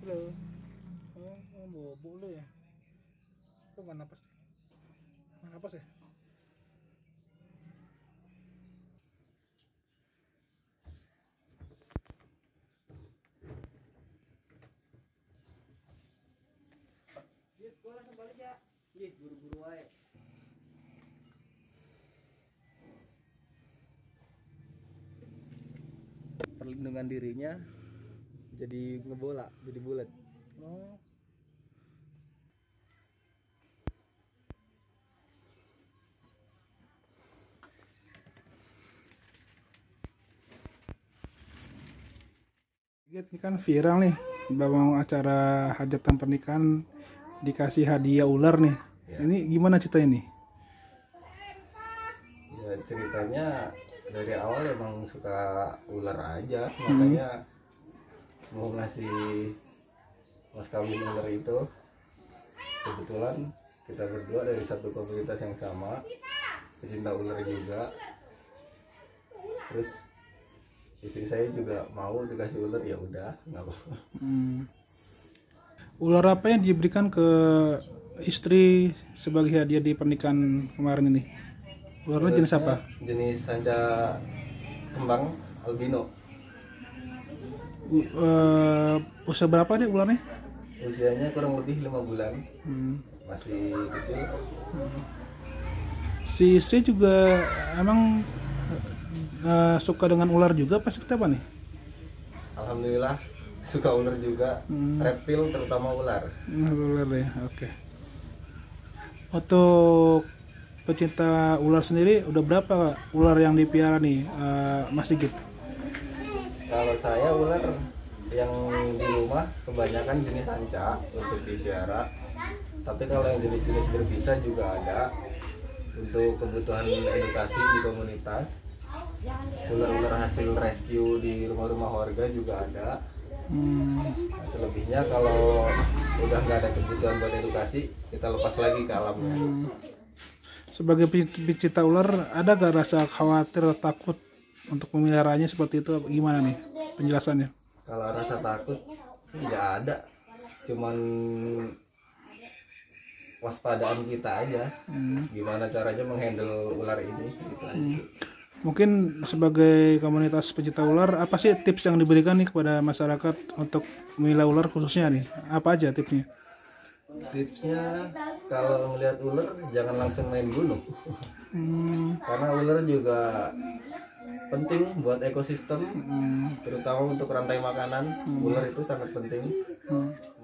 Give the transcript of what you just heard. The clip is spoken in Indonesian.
lo. Oh, bobo lo ya. Kok nggak napas? Nggak napas ya? Gue langsung balik ya. Ih, buru-buru wae. Perlindungan dirinya jadi ngebola, jadi bulat. Oh. Ini kan viral nih, mau acara hajatan pernikahan dikasih hadiah ular nih. Ya. Ini gimana ceritanya nih? Ya ceritanya dari awal emang suka ular aja, makanya mau ngasih mas kawin ular itu. Kebetulan kita berdua dari satu komunitas yang sama, pecinta ular juga. Terus istri saya juga mau dikasih ular, ya udah nggak apa-apa. Ular apa yang diberikan ke istri sebagai hadiah di pernikahan kemarin ini? Ularnya jenis apa? Jenis sanca kembang albino. Usia berapa nih ularnya? Usianya kurang lebih 5 bulan. Masih kecil. Si istri juga emang suka dengan ular juga pas seperti apa nih? Alhamdulillah suka ular juga, reptil terutama ular. Ular ya, oke. Untuk pecinta ular sendiri udah berapa ular yang dipiara nih, Mas Sigit? Kalau saya ular yang di rumah kebanyakan jenis sanca untuk dipelihara. Tapi kalau yang jenis-jenis berbisa juga ada untuk kebutuhan edukasi di komunitas. Ular-ular hasil rescue di rumah-rumah warga juga ada. Nah, selebihnya kalau udah nggak ada kebutuhan buat edukasi, kita lepas lagi ke alamnya. Sebagai pecinta ular, ada gak rasa khawatir atau takut untuk memeliharanya seperti itu? Gimana nih penjelasannya? Kalau rasa takut nggak ada, cuman waspadaan kita aja. Gimana caranya menghandle ular ini gitu aja. Mungkin sebagai komunitas pecinta ular, apa sih tips yang diberikan nih kepada masyarakat untuk memilah ular khususnya nih? Apa aja tipsnya? Tipsnya kalau melihat ular jangan langsung main bunuh. Karena ular juga penting buat ekosistem, terutama untuk rantai makanan. Ular itu sangat penting.